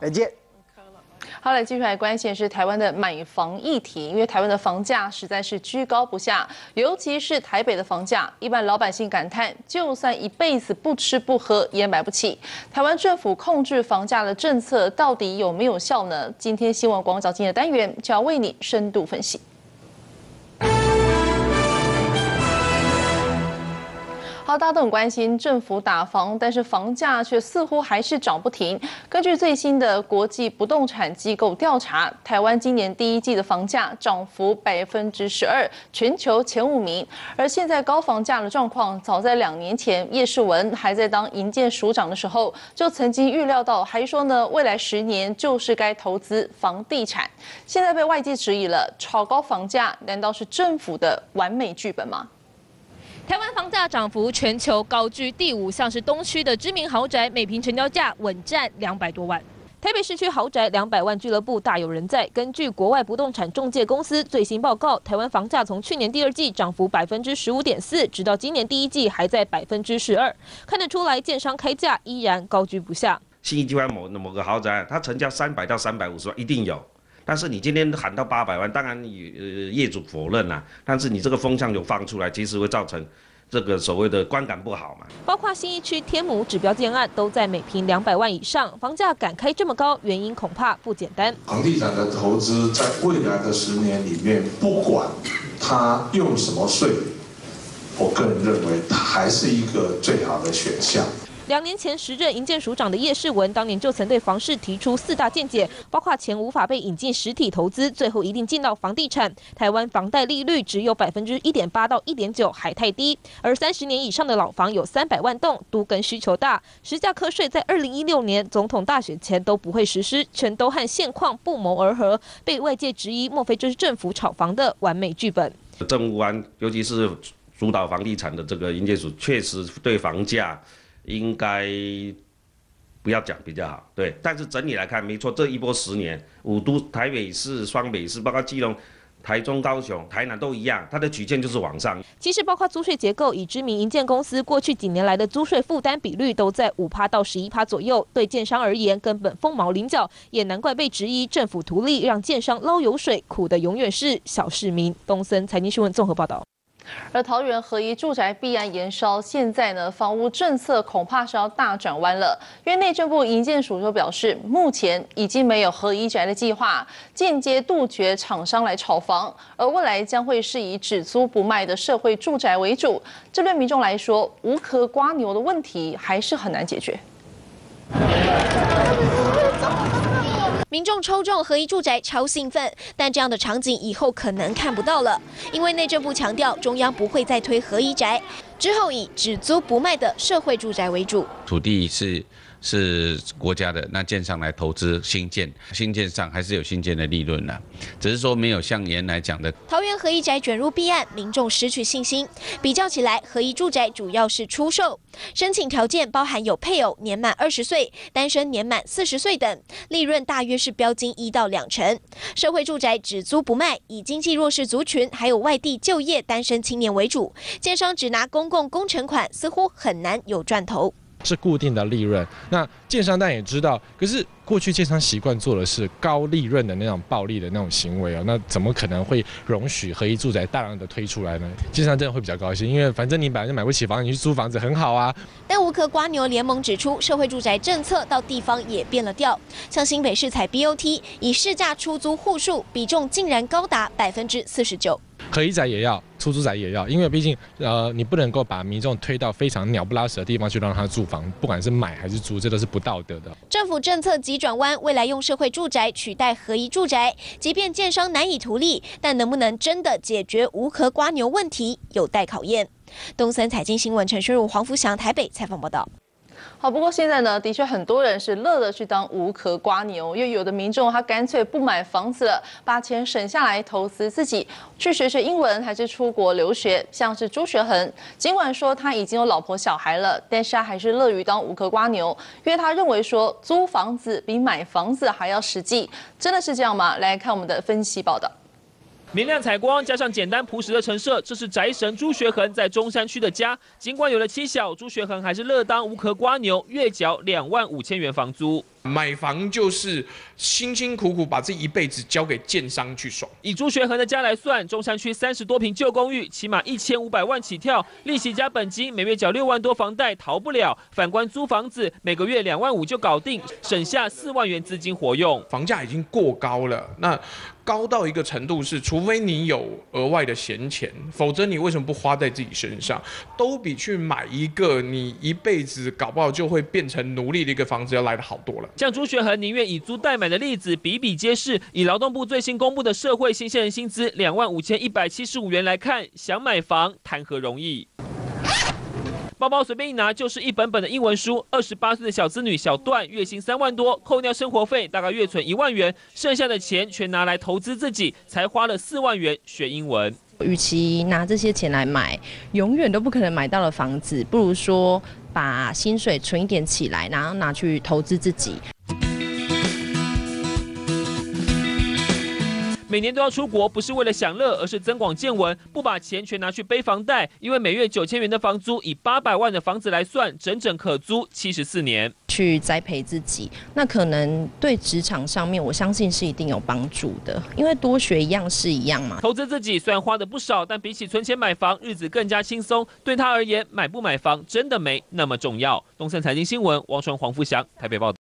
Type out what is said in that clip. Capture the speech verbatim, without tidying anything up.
再见。 好，来继续来关心的是台湾的买房议题，因为台湾的房价实在是居高不下，尤其是台北的房价，一般老百姓感叹，就算一辈子不吃不喝也买不起。台湾政府控制房价的政策到底有没有效呢？今天新闻广角今天的单元就要为你深度分析。好，大家都很关心政府打房，但是房价却似乎还是涨不停。根据最新的国际不动产机构调查，台湾今年第一季的房价涨幅百分之十二，全球前五名。而现在高房价的状况，早在两年前，叶世文还在当营建署长的时候，就曾经预料到，还说呢，未来十年就是该投资房地产。现在被外界质疑了，炒高房价难道是政府的完美剧本吗？ 台湾房价涨幅全球高居第五，像是东区的知名豪宅，每坪成交价稳占两百多万。台北市区豪宅两百万俱乐部大有人在。根据国外不动产中介公司最新报告，台湾房价从去年第二季涨幅百分之十五点四，直到今年第一季还在百分之十二。看得出来，建商开价依然高居不下。 信义计划某某个豪宅，它成交三百到三百五十万，一定有。但是你今天喊到八百万，当然你呃业主否认啦、啊，但是你这个风向有放出来，其实会造成这个所谓的观感不好嘛。 包括信义区天母指标建案都在每坪两百万以上，房价敢开这么高，原因恐怕不简单。 房地产的投资在未来的十年里面，不管它用什么税，我个人认为它还是一个最好的选项。 两年前，时任营建署长的叶世文当年就曾对房市提出四大见解，包括钱无法被引进实体投资，最后一定进到房地产。台湾房贷利率只有百分之一点八到一点九，还太低。而三十年以上的老房有三百万栋，都跟需求大。实价课税在二零一六年总统大选前都不会实施，全都和现况不谋而合，被外界质疑，莫非这是政府炒房的完美剧本？ 政务官，尤其是主导房地产的这个营建署，确实对房价应该不要讲比较好，对。但是整体来看，没错，这一波十年，五都、台北市、双北市，包括基隆、台中、高雄、台南都一样，它的曲线就是往上。 其实包括租税结构，以知名营建公司过去几年来的租税负担比率都在五趴到十一趴左右，对建商而言根本凤毛麟角，也难怪被质疑政府图利让建商捞油水，苦的永远是小市民。东森财经新闻综合报道。 而桃园合一住宅弊案延烧，现在呢，房屋政策恐怕是要大转弯了。因为内政部营建署就表示，目前已经没有合一宅的计划，间接杜绝厂商来炒房，而未来将会是以只租不卖的社会住宅为主。这对民众来说，无壳瓜牛的问题还是很难解决。 民众抽中合一住宅超兴奋，但这样的场景以后可能看不到了，因为内政部强调中央不会再推合一宅，之后以只租不卖的社会住宅为主。 土地是是国家的，那建商来投资新建，新建上还是有新建的利润啦，只是说没有像原来讲的。 桃园合一宅卷入弊案，民众失去信心。比较起来，合一住宅主要是出售，申请条件包含有配偶年满二十岁、单身年满四十岁等，利润大约是标金一到两成。社会住宅只租不卖，以经济弱势族群还有外地就业单身青年为主，建商只拿公共工程款，似乎很难有赚头。 是固定的利润，那建商当然也知道，可是过去建商习惯做的是高利润的那种暴利的那种行为啊，那怎么可能会容许合一住宅大量的推出来呢？建商真的会比较高兴，因为反正你本来就买不起房，你去租房子很好啊。 但无壳瓜牛联盟指出，社会住宅政策到地方也变了调，像新北市采 B O T， 以市价出租户数比重竟然高达百分之四十九。 合一宅也要，出租宅也要，因为毕竟呃，你不能够把民众推到非常鸟不拉屎的地方去让他住房，不管是买还是租，这都是不道德的。 政府政策急转弯，未来用社会住宅取代合一住宅，即便建商难以图利，但能不能真的解决无壳瓜牛问题，有待考验。东森财经新闻陈宣儒、黄福祥台北采访报道。 好，不过现在呢，的确很多人是乐得去当无壳瓜牛，因为有的民众他干脆不买房子了，把钱省下来投资自己，去学学英文，还是出国留学。像是朱学恒，尽管说他已经有老婆小孩了，但是他还是乐于当无壳瓜牛，因为他认为说租房子比买房子还要实际。真的是这样吗？来看我们的分析报道。 明亮采光加上简单朴实的陈设，这是宅神朱学恒在中山区的家。尽管有了妻小，朱学恒还是乐当无壳瓜牛，月缴两万五千元房租。 买房就是辛辛苦苦把这一辈子交给建商去爽。 以朱学恒的家来算，中山区三十多坪旧公寓，起码一千五百万起跳，利息加本金，每月缴六万多房贷，逃不了。反观租房子，每个月两万五就搞定，省下四万元资金活用。 房价已经过高了，那高到一个程度是，除非你有额外的闲钱，否则你为什么不花在自己身上？都比去买一个你一辈子搞不好就会变成奴隶的一个房子要来得好多了。 像朱学恒宁愿以租代买的例子比比皆是。以劳动部最新公布的社会新鲜人薪资两万五千一百七十五元来看，想买房谈何容易？包包随便一拿就是一本本的英文书。二十八岁的小资女小段，月薪三万多，扣掉生活费，大概月存一万元，剩下的钱全拿来投资自己，才花了四万元学英文。 与其拿这些钱来买永远都不可能买到的房子，不如说把薪水存一点起来，然后拿去投资自己。 每年都要出国，不是为了享乐，而是增广见闻。不把钱全拿去背房贷，因为每月九千元的房租，以八百万的房子来算，整整可租七十四年。 去栽培自己，那可能对职场上面，我相信是一定有帮助的，因为多学一样是一样嘛。 投资自己虽然花的不少，但比起存钱买房，日子更加轻松。对他而言，买不买房真的没那么重要。东森财经新闻，王纯、黄富祥台北报道。